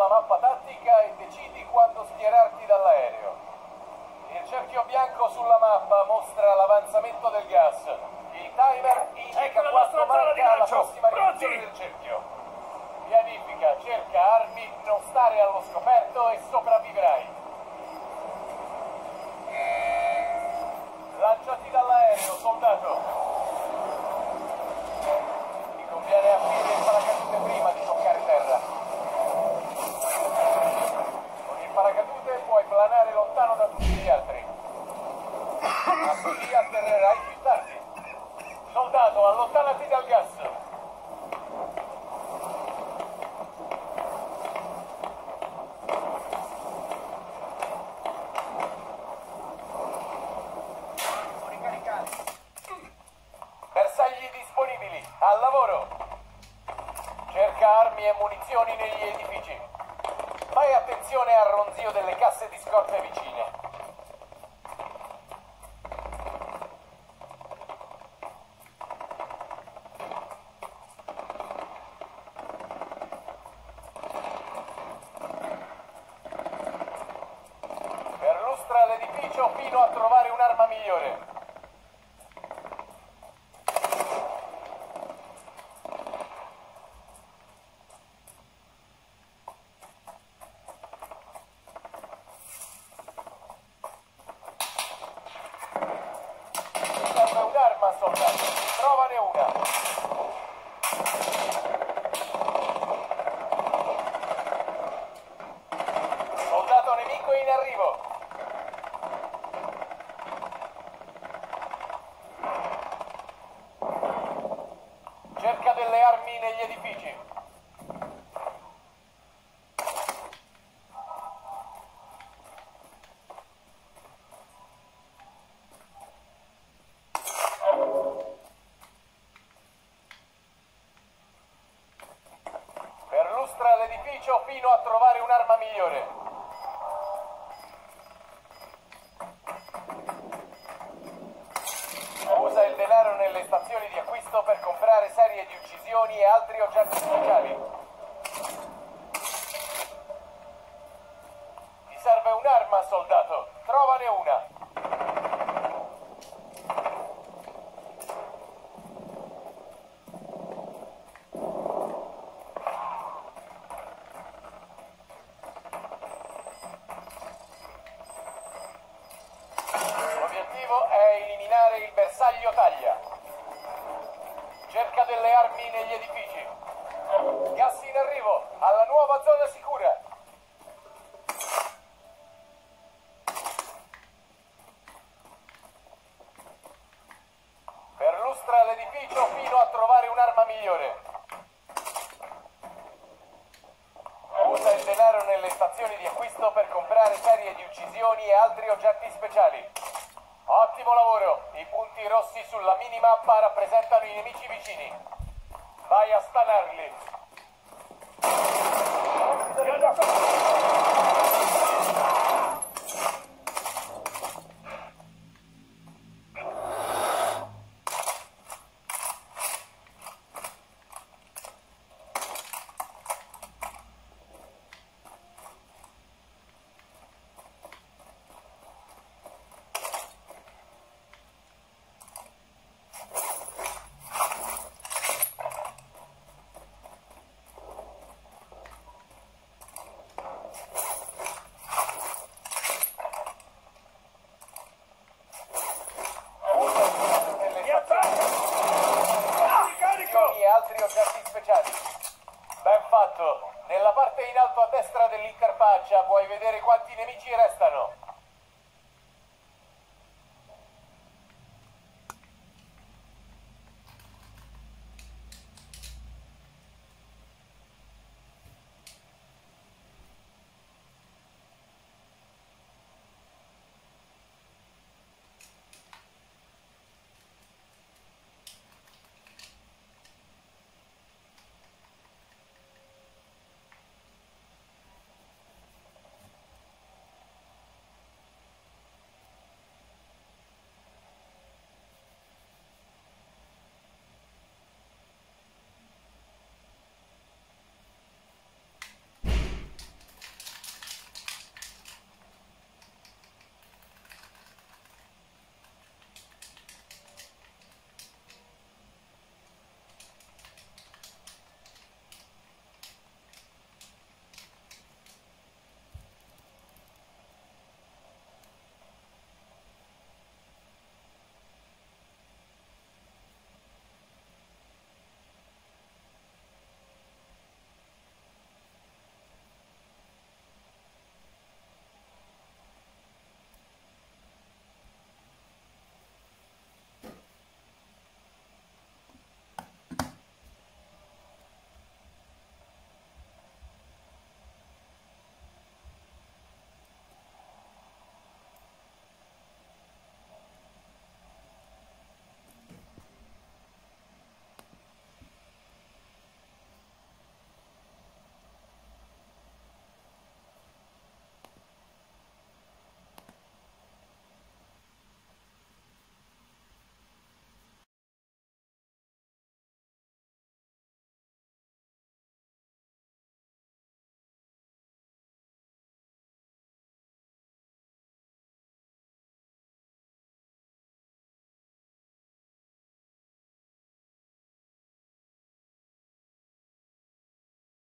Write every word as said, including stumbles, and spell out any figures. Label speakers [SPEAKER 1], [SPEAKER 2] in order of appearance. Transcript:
[SPEAKER 1] la mappa tattica e decidi quando schierarti dall'aereo. Il cerchio bianco sulla mappa mostra l'avanzamento del gas. Il timer indica
[SPEAKER 2] Ecco la
[SPEAKER 1] quanto
[SPEAKER 2] nostra zona di
[SPEAKER 1] manca la
[SPEAKER 2] lancio.
[SPEAKER 1] prossima riduzione
[SPEAKER 2] Pronti?
[SPEAKER 1] del cerchio. Pianifica, cerca armi, non stare allo scoperto e sopravvivrai. Lanciati dall'aereo, soldato. Ti conviene aprire il paracadute prima di toccare terra. Con il paracadute puoi planare lontano da tutti gli altri. Ma così atterrerai più tardi. Soldato, allontanati dal gas. Bersagli disponibili, al lavoro. Cerca armi e munizioni negli edifici. Fai attenzione al ronzio delle casse di scorte vicine. Perlustra l'edificio fino a trovare un'arma migliore. Serve un'arma, soldato. Trovane una. Soldato nemico in arrivo. Cerca delle armi negli edifici. Perlustra l'edificio fino a trovare un'arma migliore. Usa il denaro nelle stazioni di acquisto per comprare serie di uccisioni e altri oggetti speciali. Ti serve un'arma, soldato. Trovane una. L'obiettivo è eliminare il bersaglio taglia. Cerca delle armi negli edifici. Gas in arrivo, alla nuova zona sicura. Perlustra l'edificio fino a trovare un'arma migliore. Usa il denaro nelle stazioni di acquisto per comprare serie di uccisioni e altri oggetti speciali. Ottimo lavoro! I punti rossi sulla minimappa rappresentano i nemici vicini. Vai a stanarli. E altri oggetti speciali. Ben fatto. Nella parte in alto a destra dell'interfaccia puoi vedere quanti nemici restano.